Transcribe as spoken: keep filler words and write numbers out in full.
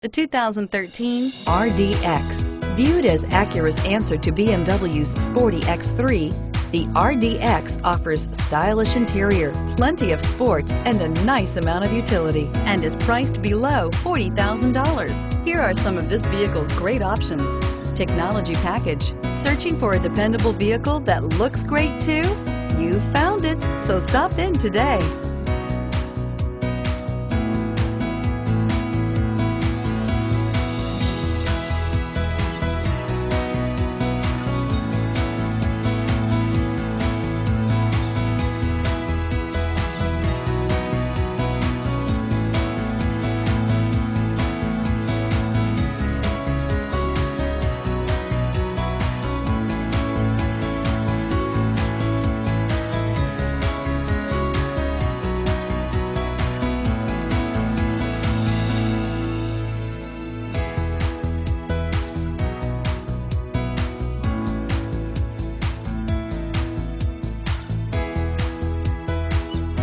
The two thousand thirteen R D X. Viewed as Acura's answer to B M W's sporty X three, the R D X offers stylish interior, plenty of sport, and a nice amount of utility, and is priced below forty thousand dollars. Here are some of this vehicle's great options: technology package. Searching for a dependable vehicle that looks great too? You found it, so stop in today.